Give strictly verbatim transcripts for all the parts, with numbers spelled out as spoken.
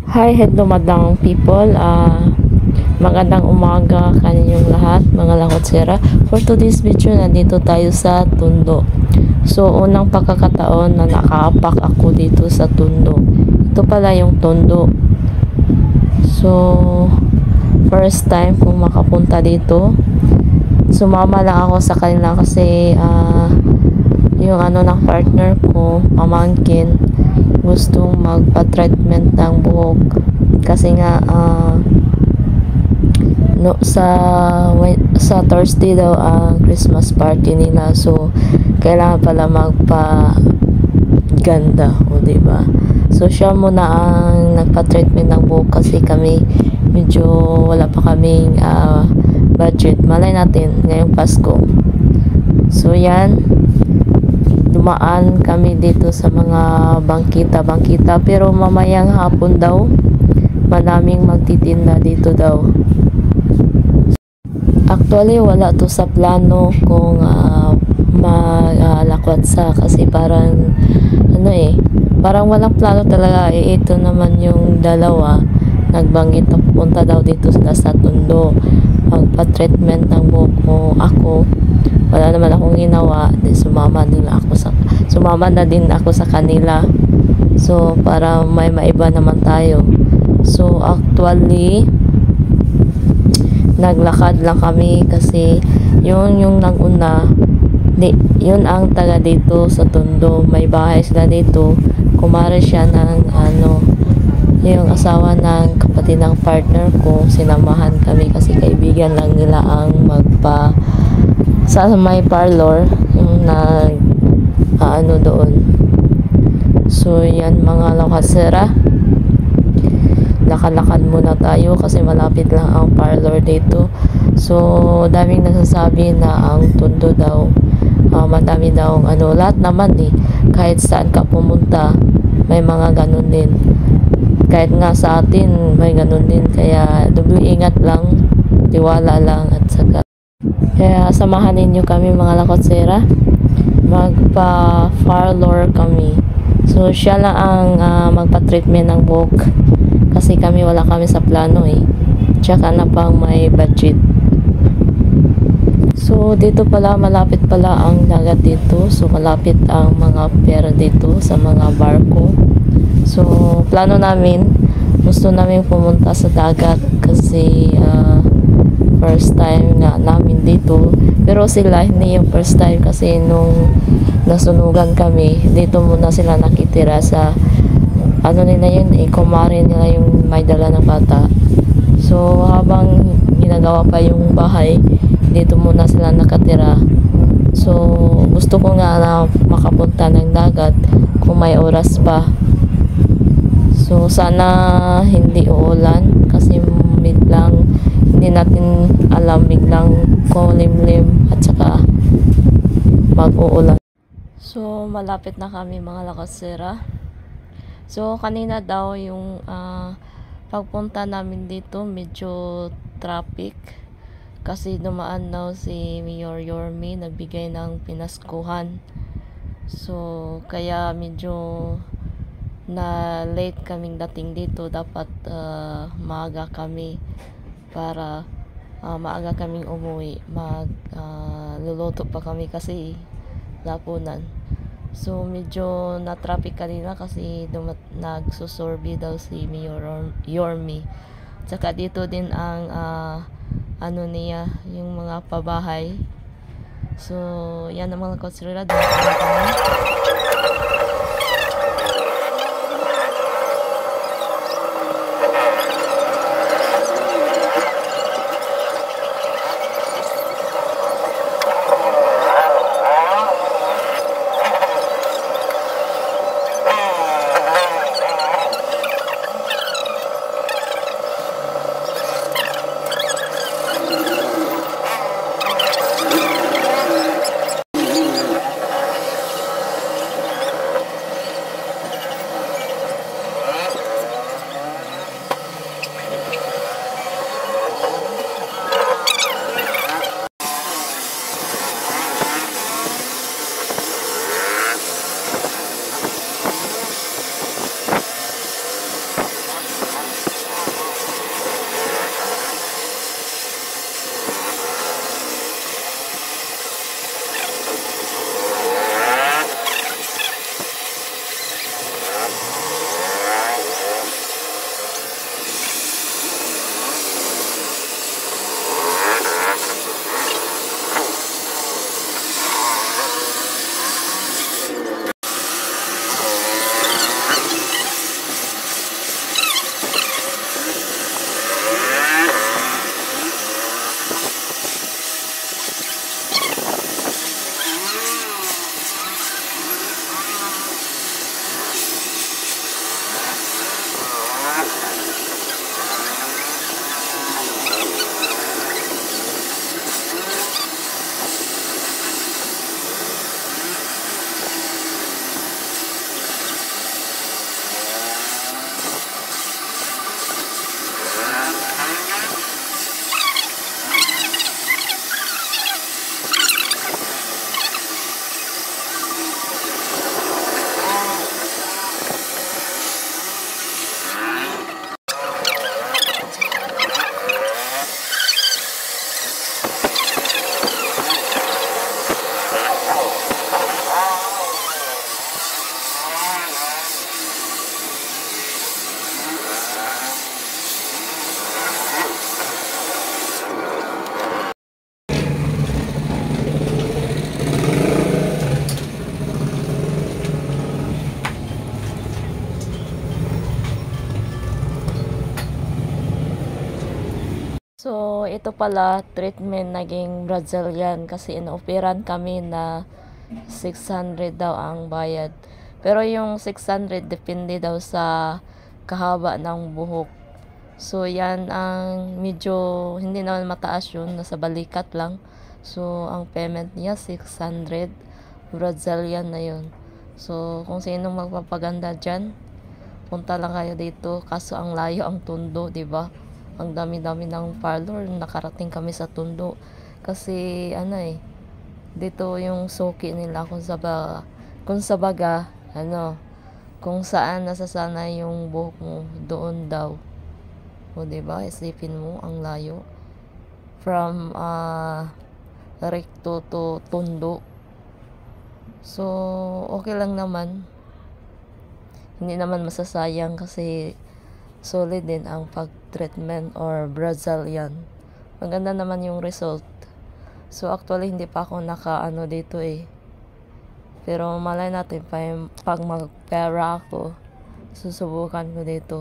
Hi, hello madang people. Uh, magandang umaga kaninyong lahat, mga lakotsera. For today's video, nandito tayo sa Tondo. So, unang pagkakataon na nakaapak ako dito sa Tondo. Ito pala yung Tondo. So, first time kung makapunta dito. Sumama lang ako sa kanila kasi uh, yung ano ng partner ko, pamangkin, gustong magpa-treatment ng buhok kasi nga uh, no, sa sa Thursday daw ang uh, Christmas party nila, so kailangan pala magpa ganda, o diba? So siya muna ang nagpa-treatment ng buhok kasi kami medyo wala pa kaming uh, budget. Malay natin ngayong Pasko. So yan, dumaan kami dito sa mga bangkita-bangkita, pero mamayang hapon daw maraming magtitinda dito daw. Actually wala to sa plano kung uh, malakwat sa, kasi parang ano eh, parang walang plano talaga eh. Ito naman yung dalawa nagbanggit na pupunta daw dito sa, sa Tondo magpa-treatment ng buhok ko. Ako wala naman akong ginawa, di sumama din ako sa sumama na din ako sa kanila, so para may maiba naman tayo. So actually naglakad lang kami kasi yun yung naguna, di, yun ang taga dito sa Tondo, may bahay sila dito. Kumare siya ng ano, yung asawa ng kapatid ng partner ko. Sinamahan kami kasi kaibigan lang nila ang magpa sa may parlor yung nag uh, ano doon. So yan mga lakotsera, lakad-lakad muna tayo kasi malapit lang ang parlor dito. So daming nagsasabi na ang Tondo daw uh, madami daw ano, lahat naman eh, kahit saan ka pumunta may mga ganun din, kahit nga sa atin may ganun din, kaya double ingat lang, tiwala lang, at saka kaya samahan ninyo kami mga lakotsera, magpa-parlor kami. So siya lang ang uh, magpa-treatment ng buhok kasi kami wala kami sa plano eh, tsaka na pang may budget. So dito pala, malapit pala ang dagat dito, so malapit ang mga pier dito sa mga barko. So plano namin, gusto namin pumunta sa dagat kasi uh, first time nga namin dito, pero sila hindi yung first time kasi nung nasunugan kami dito muna sila nakitira sa ano nila yun eh, kumare nila yung may dala ng bata. So habang ginagawa pa yung bahay, dito muna sila nakatira. So gusto ko nga na makapunta ng dagat kung may oras pa. So sana hindi uulan kasi biglang hindi natin alam, biglang kulimlim at saka mag-uulan. So malapit na kami mga lakotsera. So kanina daw yung uh, pagpunta namin dito medyo traffic kasi dumaan daw si Mayor Yorme, nagbigay ng pinaskuhan. So kaya medyo na late kaming dating dito. Dapat uh, maaga kami para uh, maaga kaming umuwi. Mag uh, luluto pa kami kasi lapunan. So medyo na traffic kanina kasi nagsusurvey daw si Mayor Yorme. Tsaka dito din ang uh, ano niya, yung mga pabahay. So yan ang mga konsiderado. So, ito pala, treatment naging Brazilian kasi inoperan kami na six hundred daw ang bayad. Pero yung six hundred depende daw sa kahaba ng buhok. So, yan ang medyo hindi naman mataas yun, nasa balikat lang. So, ang payment niya six hundred Brazilian na yun. So, kung sino magpapaganda dyan, punta lang kayo dito. Kaso ang layo ang Tondo, di ba? Ang dami-dami ng parlor, nakarating kami sa Tondo. Kasi ano eh, dito yung suki nila kung sa baga, kung sa baga, ano, kung saan nasasana yung buhok mo, doon daw. O diba, isipin mo ang layo from uh, Recto to Tondo. So okay lang naman, hindi naman masasayang kasi solid din ang pag-treatment or Brazilian. Maganda naman yung result. So actually hindi pa ako naka-ano dito eh. Pero malay natin pag mag-pera ako, susubukan ko dito.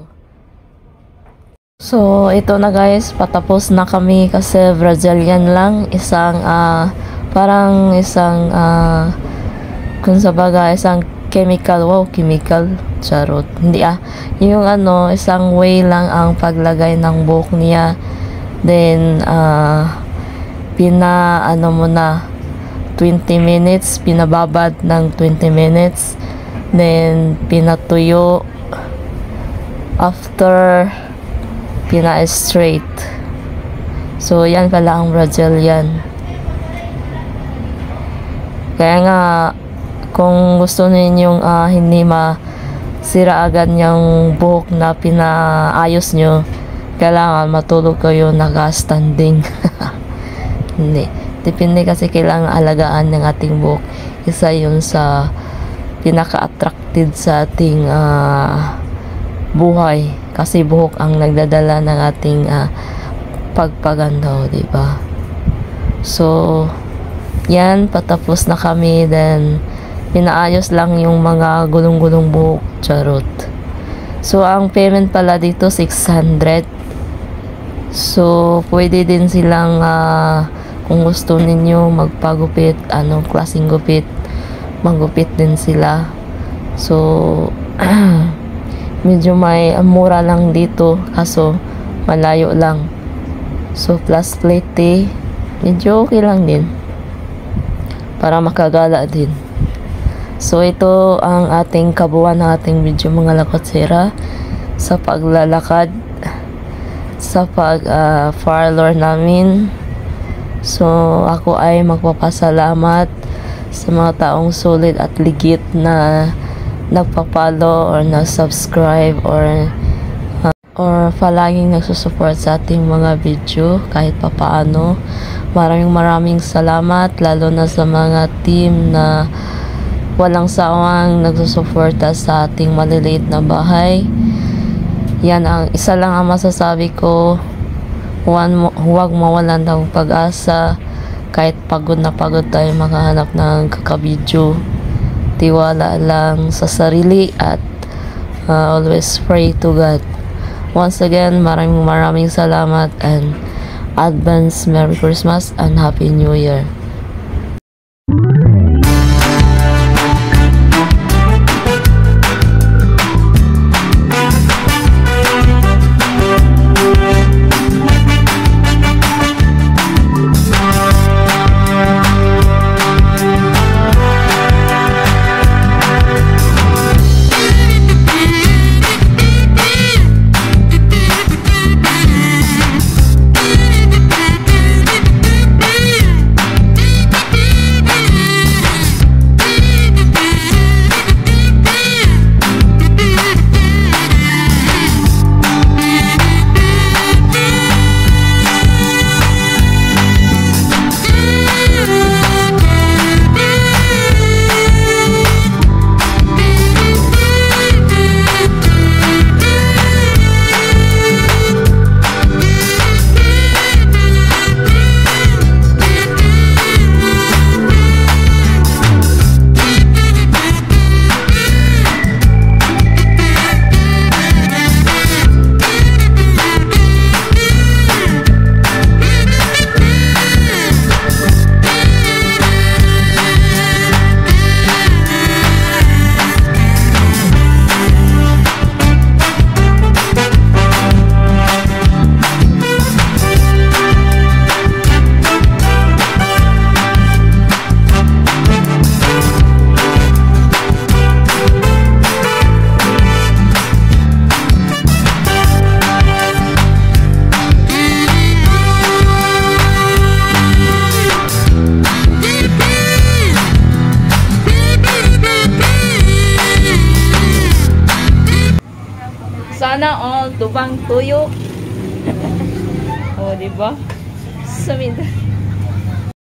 So ito na guys, patapos na kami kasi Brazilian lang. Isang uh, parang isang uh, kung sa baga isang chemical, wow, chemical, charot, hindi ah, yung ano, isang way lang ang paglagay ng buhok niya, then, uh, pina, ano mo na, twenty minutes, pinababad ng twenty minutes, then, pinatuyo, after, pina-straight, so, yan pala ang Brazilian, kaya nga, kung gusto ninyong uh, hindi masira agad yung buhok na pinaayos nyo, kailangan matulog kayo naka-standing. Hindi. Depende kasi kailangan alagaan ng ating buhok. Isa yun sa pinaka-attracted sa ating uh, buhay. Kasi buhok ang nagdadala ng ating uh, pagpaganda, diba? So, yan, patapos na kami, then pinaayos lang yung mga gulong-gulong buhok, charot. So ang payment pala dito six hundred. So pwede din silang uh, kung gusto ninyo magpagupit, anong klaseng gupit, magupit din sila. So medyo may mura lang dito kaso malayo lang. So plus plate, medyo okay lang din para makagala din. So ito ang ating kabuuan ng ating video mga lakotsera sa paglalakad sa pag uh, parlor namin. So ako ay magpapasalamat sa mga taong solid at ligit na nagpapalo or na-subscribe or uh, or palaging nagsusupport sa ating mga video kahit papaano. Maraming maraming salamat, lalo na sa mga team na walang sawang nagsusuporta sa ating maliliit na bahay. Yan ang isa lang ang masasabi ko. Huwag, huwag mawalan ng pag-asa. Kahit pagod na pagod tayo makahanap ng kakabidyo. Tiwala lang sa sarili at uh, always pray to God. Once again, maraming maraming salamat and advance Merry Christmas and Happy New Year. Sana all tubang tuyo. Oh, di ba? Sa Mindanao.